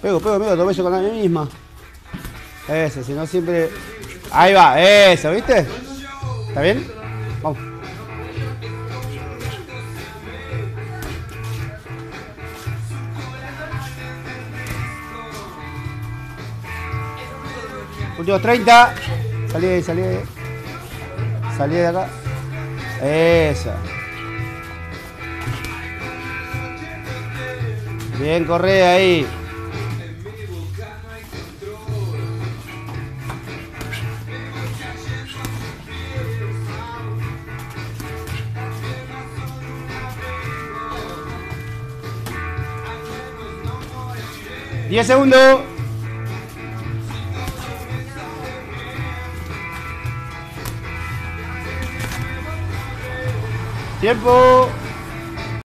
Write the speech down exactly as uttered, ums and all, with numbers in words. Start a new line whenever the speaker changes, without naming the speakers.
Pego, pego, pego, dos veces con la misma. Eso, si no siempre... Ahí va, eso, ¿viste? ¿Está bien? Vamos. Últimos treinta. Salí de ahí, salí de ahí. Salí de acá. Eso. Bien, corre ahí. diez segundos. Tiempo.